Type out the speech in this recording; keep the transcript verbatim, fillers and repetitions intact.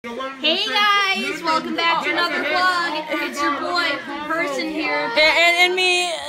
Hey guys, welcome back to another vlog. It's your boy, Person here. And, and, and me,